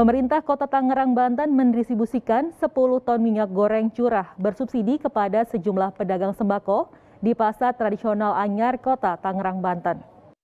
Pemerintah Kota Tangerang, Banten mendistribusikan 10 ton minyak goreng curah bersubsidi kepada sejumlah pedagang sembako di Pasar Tradisional Anyar, Kota Tangerang, Banten.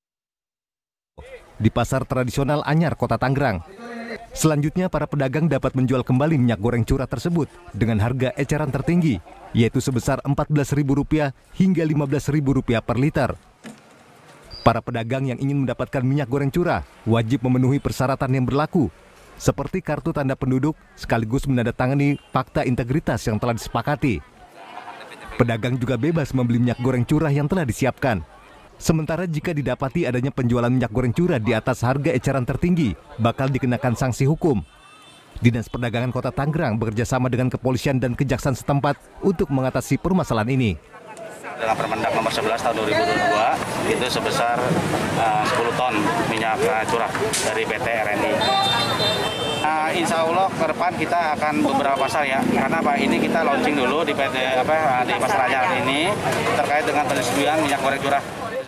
Di Pasar Tradisional Anyar, Kota Tangerang. Selanjutnya, para pedagang dapat menjual kembali minyak goreng curah tersebut dengan harga eceran tertinggi, yaitu sebesar Rp14.000 hingga Rp15.000 per liter. Para pedagang yang ingin mendapatkan minyak goreng curah wajib memenuhi persyaratan yang berlaku, seperti kartu tanda penduduk sekaligus menandatangani fakta integritas yang telah disepakati. Pedagang juga bebas membeli minyak goreng curah yang telah disiapkan. Sementara jika didapati adanya penjualan minyak goreng curah di atas harga eceran tertinggi, bakal dikenakan sanksi hukum. Dinas Perdagangan Kota Tangerang bekerjasama dengan kepolisian dan kejaksaan setempat untuk mengatasi permasalahan ini. Dengan Permendak nomor 11 tahun 2022 itu sebesar 10 ton minyak curah dari PT RNI. Insya Allah ke depan kita akan beberapa pasar ya, karena Pak ini kita launching dulu di di Pasar Anyar ini terkait dengan pendistribusian minyak goreng curah.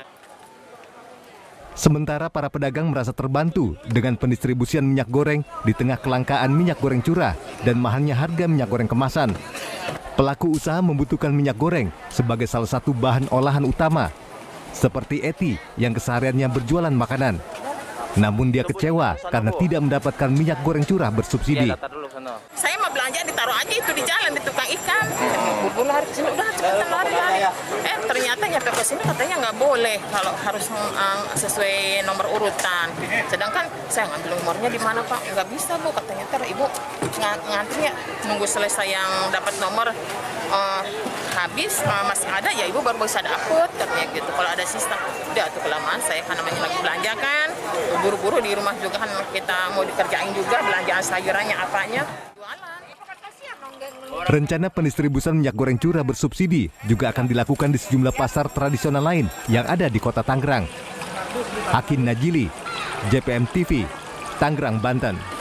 Sementara para pedagang merasa terbantu dengan pendistribusian minyak goreng di tengah kelangkaan minyak goreng curah dan mahalnya harga minyak goreng kemasan. Pelaku usaha membutuhkan minyak goreng sebagai salah satu bahan olahan utama, seperti Eti yang kesehariannya berjualan makanan. Namun dia kecewa karena tidak mendapatkan minyak goreng curah bersubsidi. Saya mau belanja ditaruh aja itu di jalan di tukang ikan. Buru lari ke sini udah cepetan lari. Ternyata nyampe ke sini katanya nggak boleh kalau harus sesuai nomor urutan. Sedangkan saya ngambil nomornya di mana Pak? Nggak bisa Bu, katanya ibu ngantri ya nunggu selesai yang dapat nomor habis masih ada ya ibu baru bisa dapet katanya gitu. Kalau ada sisa udah tuh kelamaan saya kan namanya lagi belanja kan. Buru-buru di rumah juga kan kita mau dikerjain juga belanjaan sayurannya apanya. Rencana pendistribusian minyak goreng curah bersubsidi juga akan dilakukan di sejumlah pasar tradisional lain yang ada di Kota Tangerang. Hakim Najili, JPM TV, Tangerang, Banten.